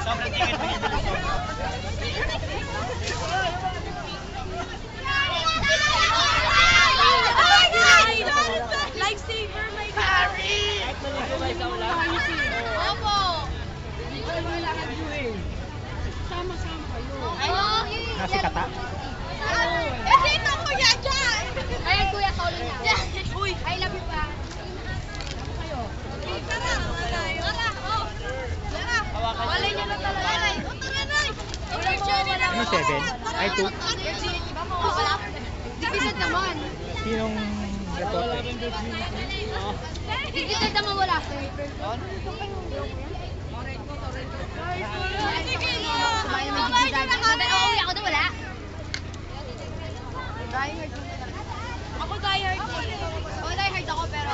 Sobrang tingin mo yun. Lifesaver, my Harry! Kahit maligo kayo sa ulan. Opo! Sama-sama kayo. Ano? Nasi kata. Dito, kuya, dyan! Ayun, kuya, kaulo na. Uy! I love you pa. Tara, tara, oh. Tara, walay niyo na talaga. Walay, nanay! Ano 7? Ay 2? Wala. Division naman. Sinong reporter? Division naman wala. Ako na wala. Ako diehard. Ako diehard ako pero...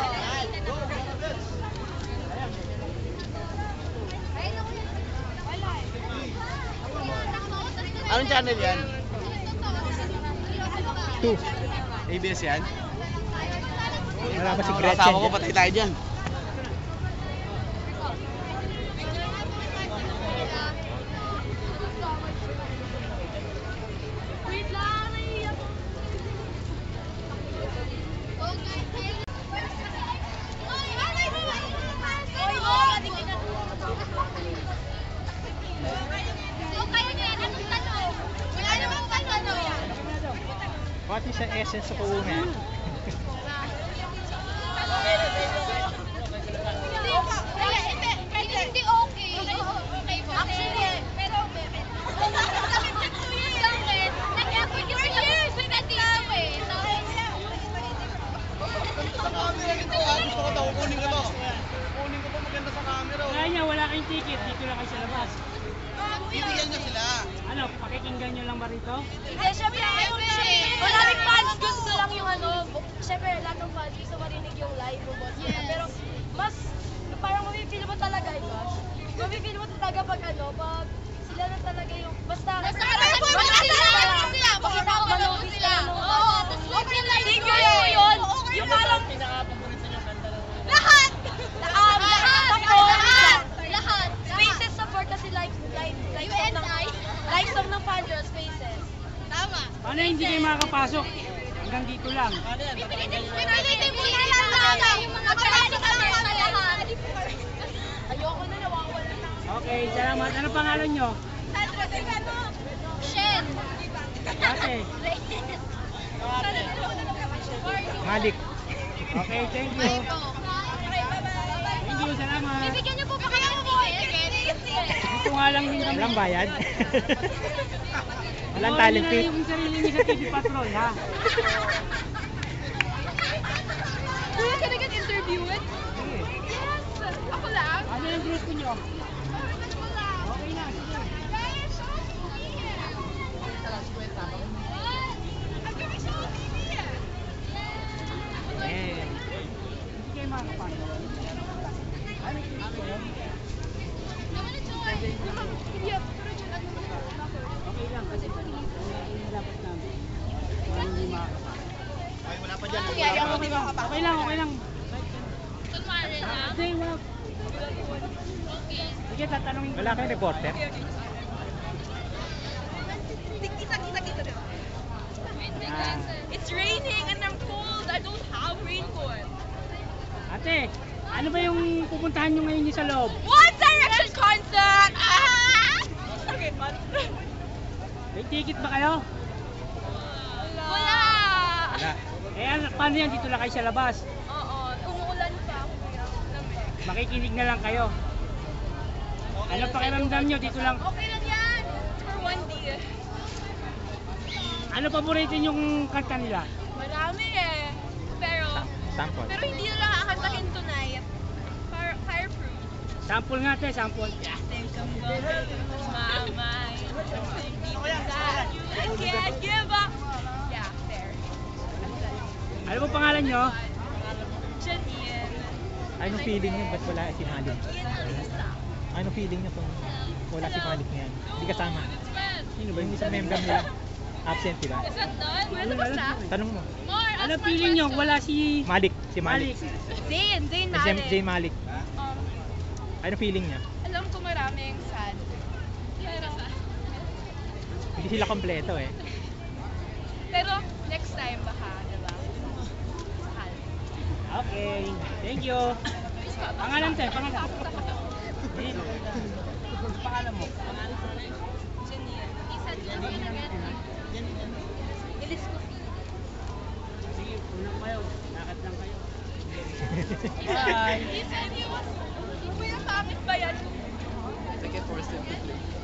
Anong channel yan? 2. ABS yan? Wala ba si Gretchen? Kasama ko, dyan? patay tayo dyan. Wait lang, naiiyak ko. What is the essence of a woman? Hindi okay. Actually, pero nag-effort yung years. May nandito eh. Sa camera nito, gusto ko to, kukunin ko to. Kukunin ko to, maganda sa camera. Kaya niya, wala kayong ticket. Dito lang kayo sa labas. Bibigyan nyo sila. Ano, pakikinggan nyo lang ba rito? Hindi, syempre, maraming fans gusto lang yung ano, syempre lahat ng fans gusto marinig yung live mo boss. Pero mas, parang mapipili mo talaga, gosh. Mapipili mo talaga pag ano, pag sila na talaga yung, basta sila! Pakita ko manood sila. Oo, tapos open live yun. Yung parang, Pinaka-paborito nyo kanta ng... lahat! Lahat! Spaces support kasi live song ng Pandora, Spaces. Tama. Paano hindi kayo makakapasok? Hanggang dito lang. Ano yan? Pipilitin mo na lang yung mga parado ka lang sa lahat. Ayoko na, nawawala na. Okay, salamat. Ano pangalan nyo? Shen. Ate. Malik. Okay, thank you. Thank you, salamat. Bibigyan niyo po ba kayo ng voice? Dito nga lang din kami. Walang bayad. Walang Panoorin talent nyo na fee. yung sarili niyo sa TV Patrol, ha? Kuya, can I get interviewed? Yes! Ako lang? Ano yung gusto nyo? Okay na, sige. Eh, Hindi kayo makakapasok. Ano yung gusto nyo? Okay lang, kasi yung dapat namin. Kung hindi makakapasok. Ay, wala pa dyan. Okay lang, okay lang. Hindi, wala. Sige, tatanungin ko. wala kayong reporter? Ah, It's raining and I'm cold. I don't have raincoat. Ate, ano ba yung pupuntahan nyo ngayon sa loob? One Direction concert! Ah! Okay, fun. May ticket ba kayo? Wala! wala. Eh, paano yan? Dito lang kayo sa labas. Oo, umuulan pa. Lamig. Makikinig na lang kayo. Ano pakiramdam nyo? Dito lang. Okay lang yan. For one day. Ano paborito yung kanta nila? Marami eh. Pero Sample. hindi na lang kakantahin tonight. Fireproof. Sample nga te, sample. Think I'm gonna lose my mind. Deep inside you, I can't give up. Yeah, there. Ano po pangalan nyo? Janine. Anong feeling niyo? Ba't wala si Malik? Anong feeling niyo kung wala si Malik ngayon? Hindi kasama. Sino ba yung isang member nila? Absent, di ba? Is that done? Ano ba siya? Tanong mo. More. Ano feeling nyo? Wala si Malik. Si Malik. Zayn Zayn Malik. Um, Ano feeling niya? alam ko maraming sad. Hindi sila kompleto eh. Pero next time baka, di ba? Sahal. Okay, thank you. Pangalan tayo, pangalan. Pangalan mo. Isa dyan yung nag-edit. Ilis ko. Sige, unang kayo. Lakad lang kayo. Isa niyo. Kuya, pangit ba yan? Sige, force him to play.